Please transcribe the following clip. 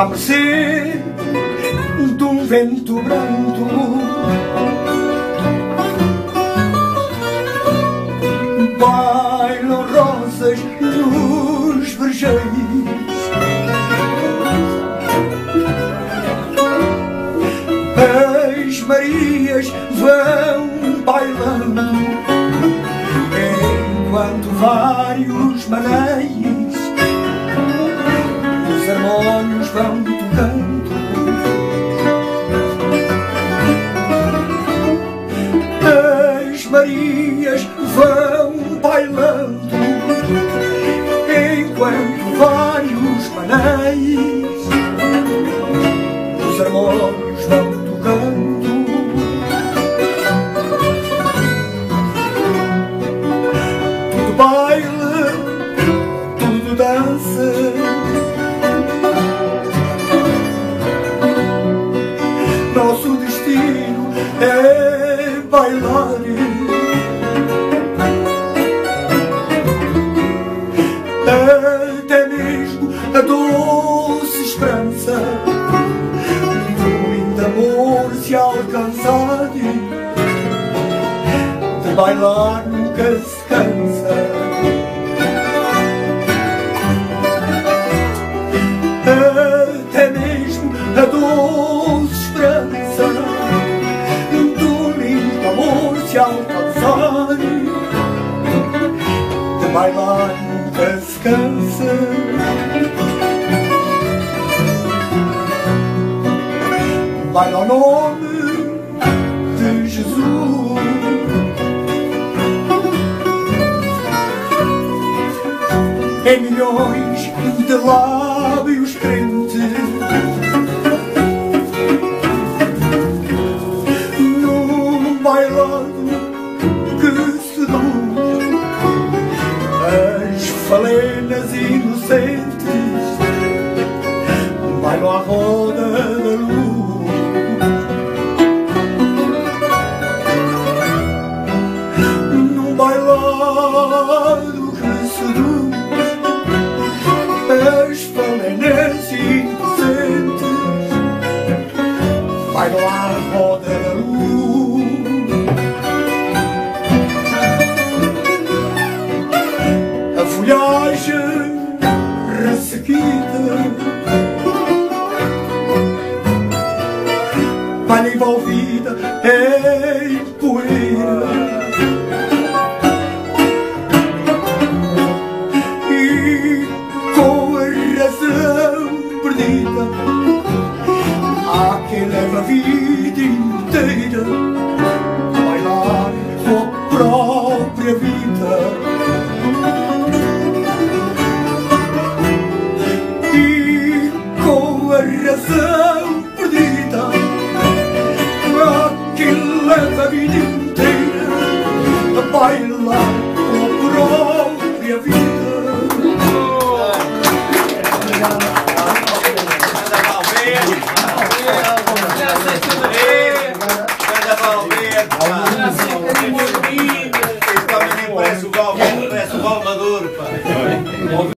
à mercê de um vento brando. Bailam rosas nos vergéis, as Marias vão bailando, enquanto vários manéis os harmónios vão tocando. As Marias vão bailando, enquanto vários manéis os harmónios vão tocando. Tudo baile, tudo dança, nosso destino é bailar. Até mesmo a doce esperança de um lindo amor se alcançar, de bailar nunca se cansa. Até mesmo a doce esperança de um lindo amor se alcançar, de bailar nunca se cansa. Baila ao nome de Jesus, em milhões de lábios crentes, num bailado que seduz as falenas inocentes, bailam à roda da luz. Num bailado que seduz as falenas inocentes, bailam à roda da luz. A folhagem ressequida, baila envolvida em poeira, e com a razão perdida há quem leva a vida inteira a bailar com a própria vida. E com a razão perdida há quem leva a vida inteira a bailar com a própria vida. Parece o Val Maduro, pá.